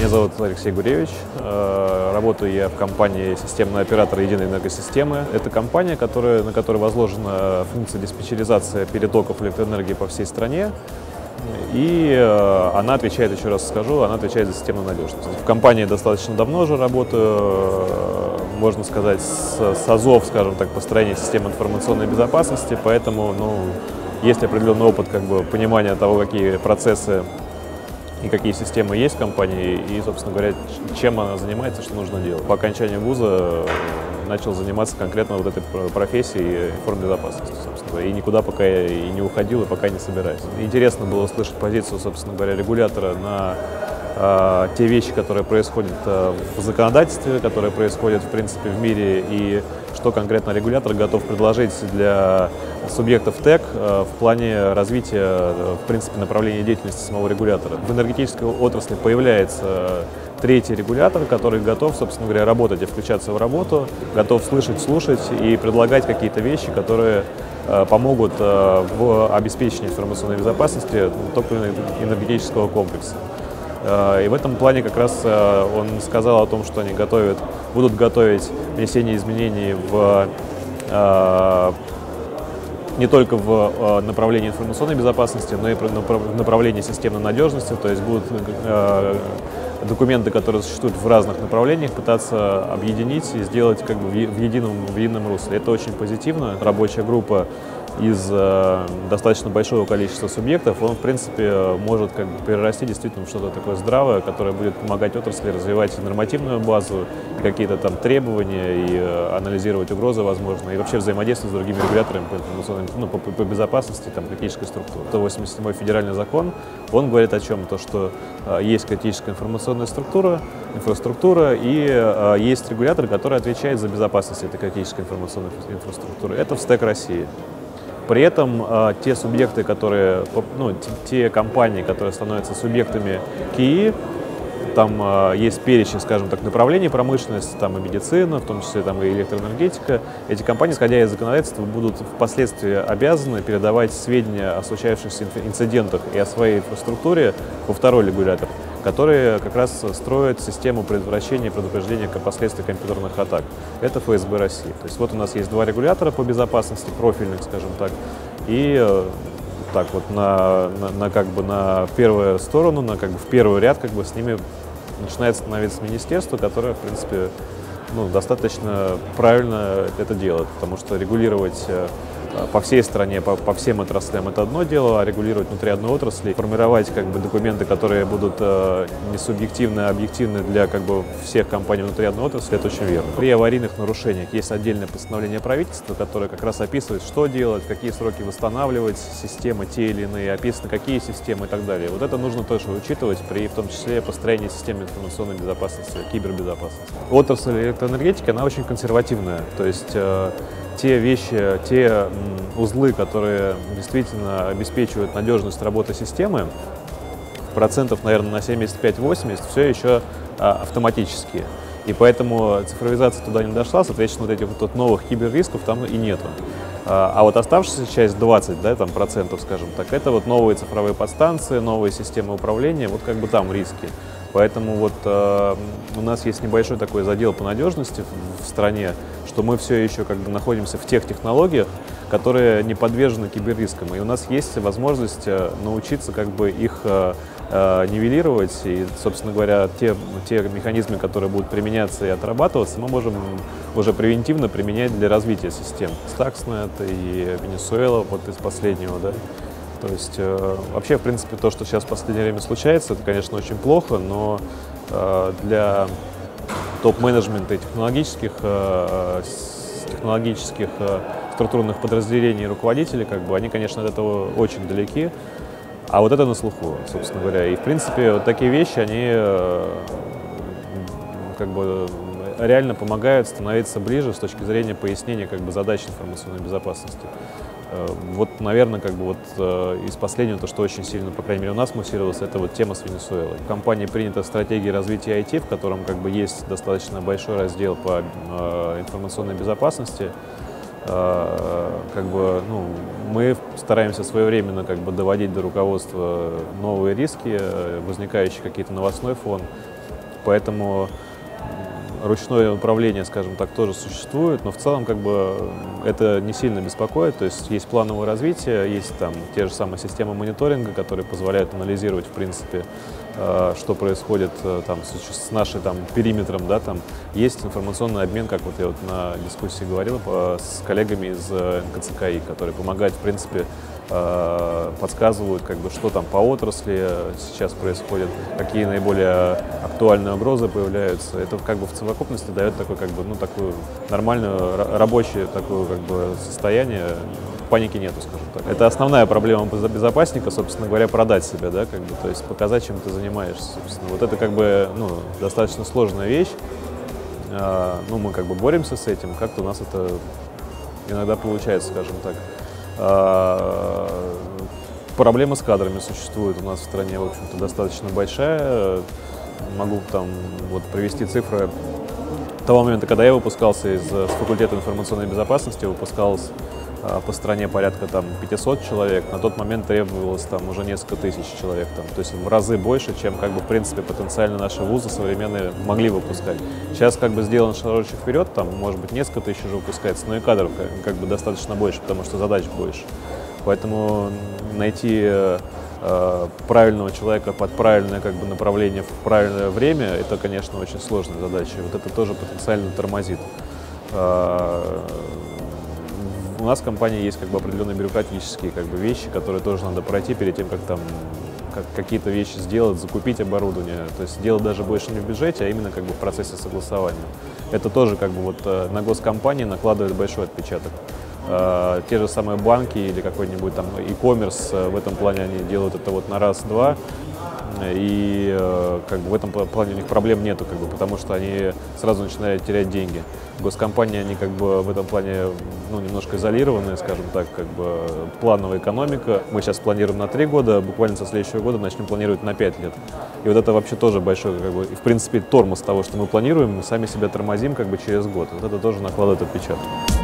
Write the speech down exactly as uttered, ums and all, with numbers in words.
Меня зовут Алексей Гуревич. Работаю я в компании «Системный оператор единой энергосистемы». Это компания, которая, на которой возложена функция диспетчеризации перетоков электроэнергии по всей стране. И она отвечает, еще раз скажу, она отвечает за системную надежность. В компании достаточно давно уже работаю, можно сказать, с азов, скажем так, построения системы информационной безопасности, поэтому ну, есть определенный опыт как бы, понимания того, какие процессы и какие системы есть в компании, и, собственно говоря, чем она занимается, что нужно делать. По окончанию вуза начал заниматься конкретно вот этой профессией информбезопасности, собственно говоря, и никуда пока я и не уходил, и пока не собираюсь. Интересно было услышать позицию, собственно говоря, регулятора на э, те вещи, которые происходят э, в законодательстве, которые происходят, в принципе, в мире, и что конкретно регулятор готов предложить для субъектов ТЭК э, в плане развития, э, в принципе, направления деятельности самого регулятора. В энергетической отрасли появляется третий регулятор, который готов, собственно говоря, работать и включаться в работу, готов слышать, слушать и предлагать какие-то вещи, которые э, помогут э, в обеспечении информационной безопасности топливно-энергетического комплекса. Э, и в этом плане как раз э, он сказал о том, что они готовят, будут готовить внесение изменений в э, не только в направлении информационной безопасности, но и в направлении системной надежности, то есть будут э, документы, которые существуют в разных направлениях, пытаться объединить и сделать как бы в едином, в едином русле. Это очень позитивно. Рабочая группа из э, достаточно большого количества субъектов, он, в принципе, может как бы перерасти действительно в что-то такое здравое, которое будет помогать отрасли развивать нормативную базу, какие-то там требования, и э, анализировать угрозы, возможно, и вообще взаимодействовать с другими регуляторами по, ну, по, по безопасности там, критической структуры. сто восемьдесят седьмой федеральный закон, он говорит о чем? То, что э, есть критическая информационная структура, инфраструктура, и э, есть регулятор, который отвечает за безопасность этой критической информационной инфраструктуры. Это в СТЭК России. При этом э, те субъекты, которые, ну, те компании, которые становятся субъектами КИИ, там э, есть перечень, скажем так, направлений промышленности, там и медицина, в том числе там и электроэнергетика. Эти компании, исходя из законодательства, будут впоследствии обязаны передавать сведения о случающихся инцидентах и о своей инфраструктуре во второй регулятор, которые как раз строят систему предотвращения и предупреждения последствий компьютерных атак. Это эф эс бэ России. То есть вот у нас есть два регулятора по безопасности, профильных, скажем так, и так вот на, на, на, как бы на первую сторону, на, как бы в первый ряд как бы с ними начинает становиться министерство, которое, в принципе, ну, достаточно правильно это делает, потому что регулировать по всей стране, по, по всем отраслям это одно дело, а регулировать внутри одной отрасли, формировать как бы документы, которые будут э, не субъективны, а объективны для как бы всех компаний внутри одной отрасли, это очень верно. При аварийных нарушениях есть отдельное постановление правительства, которое как раз описывает, что делать, какие сроки восстанавливать системы те или иные, описано какие системы и так далее. Вот это нужно тоже учитывать при, в том числе, построении системы информационной безопасности, кибербезопасности. Отрасль электроэнергетики, она очень консервативная, то есть э, те вещи, те узлы, которые действительно обеспечивают надежность работы системы, процентов, наверное, на семьдесят пять — восемьдесят все еще а, автоматические. И поэтому цифровизация туда не дошла, соответственно, вот этих вот новых киберрисков там и нету. А, а вот оставшаяся часть двадцать, да, там, процентов, скажем так, это вот новые цифровые подстанции, новые системы управления, вот как бы там риски. Поэтому вот э, у нас есть небольшой такой задел по надежности в, в стране, что мы все еще как бы находимся в тех технологиях, которые не подвержены киберрискам. И у нас есть возможность э, научиться как бы их э, э, нивелировать. И, собственно говоря, те, те механизмы, которые будут применяться и отрабатываться, мы можем уже превентивно применять для развития систем. Stuxnet и Venezuela, вот из последнего, да. То есть э, вообще, в принципе, то, что сейчас в последнее время случается, это, конечно, очень плохо, но э, для топ-менеджмента и технологических, э, технологических э, структурных подразделений и руководителей, как бы, они, конечно, от этого очень далеки, а вот это на слуху, собственно говоря. И, в принципе, вот такие вещи, они э, как бы реально помогают становиться ближе с точки зрения пояснения как бы задач информационной безопасности. Вот, наверное, как бы вот э, из последнего, то, что очень сильно, по крайней мере, у нас муссировалось, это вот тема с Венесуэлой. В компании принята стратегия развития ай ти, в котором как бы есть достаточно большой раздел по э, информационной безопасности. Э, как бы, ну, мы стараемся своевременно как бы доводить до руководства новые риски, возникающие какие-то новостной фон. поэтому ручное управление, скажем так, тоже существует, но в целом как бы это не сильно беспокоит, то есть есть плановое развитие, есть там те же самые системы мониторинга, которые позволяют анализировать, в принципе, что происходит там с нашим там периметром, да, там есть информационный обмен, как вот я вот на дискуссии говорил с коллегами из эн ка цэ ка и, которые помогают, в принципе, подсказывают, как бы, что там по отрасли сейчас происходит, какие наиболее актуальные угрозы появляются. Это как бы в совокупности дает такое, как бы, ну, такую нормальную рабочее такое, как бы, состояние. Паники нету, скажем так. Это основная проблема безопасника, собственно говоря, продать себя, да, как бы, то есть показать, чем ты занимаешься, собственно. Вот это как бы, ну, достаточно сложная вещь. А, ну, мы как бы боремся с этим, как-то у нас это иногда получается, скажем так. А, проблема с кадрами существует у нас в стране, в общем-то, достаточно большая. Могу там вот привести цифры того момента, когда я выпускался из с факультета информационной безопасности, выпускался по стране порядка там пятисот человек, на тот момент требовалось там уже несколько тысяч человек, там, то есть в разы больше, чем как бы в принципе потенциально наши вузы современные могли выпускать. Сейчас как бы сделан шажочек вперед, там может быть несколько тысяч уже выпускается, но и кадров как, как бы достаточно больше, потому что задач больше. Поэтому найти э, правильного человека под правильное как бы направление в правильное время, это, конечно, очень сложная задача. Вот это тоже потенциально тормозит. У нас в компании есть как бы определенные бюрократические как бы вещи, которые тоже надо пройти перед тем, как там как, какие-то вещи сделать, закупить оборудование. То есть дело даже больше не в бюджете, а именно как бы в процессе согласования. Это тоже как бы вот на госкомпании накладывает большой отпечаток. Uh, те же самые банки или какой-нибудь там e-commerce, uh, в этом плане они делают это вот на раз-два, и uh, как бы в этом плане у них проблем нету, как бы, потому что они сразу начинают терять деньги. Госкомпании, они как бы в этом плане, ну, немножко изолированные, скажем так, как бы плановая экономика. Мы сейчас планируем на три года, буквально со следующего года начнем планировать на пять лет. И вот это вообще тоже большой, как бы, в принципе, тормоз того, что мы планируем, мы сами себя тормозим как бы через год. Вот это тоже накладывает отпечаток.